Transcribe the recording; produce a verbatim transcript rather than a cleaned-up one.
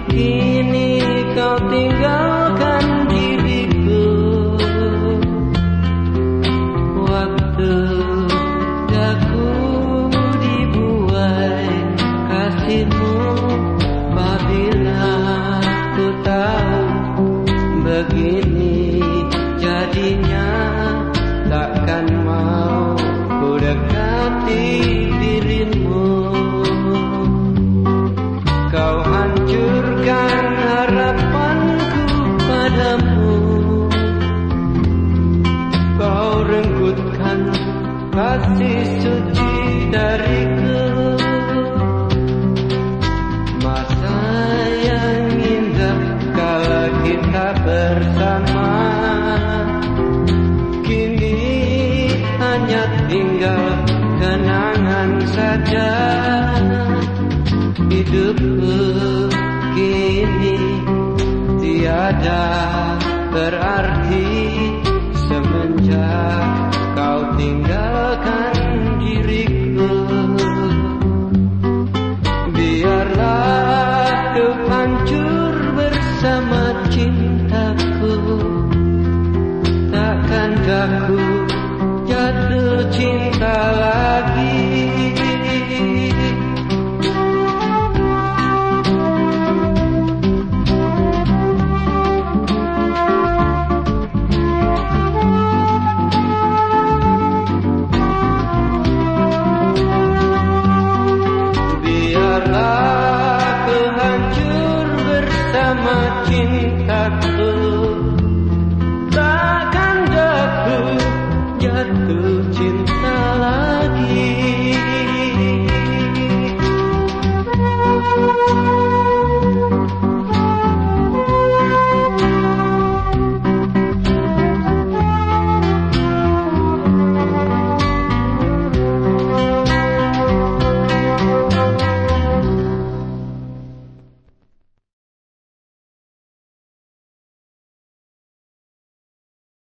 Kini kau tinggalkan diriku. Waktu daku dibuai kasihmu, bila ku tahu begini jadinya, takkan mau ku dekati dirimu. Kau hancurkan harapanku padamu, kau renggutkan kasih suci dariku. Masa yang indah kala kita bersama, kini hanya tinggal kenangan saja. Hidupku kini tiada berarti semenjak kau tinggalkan diriku. Biarlah ku hancur bersama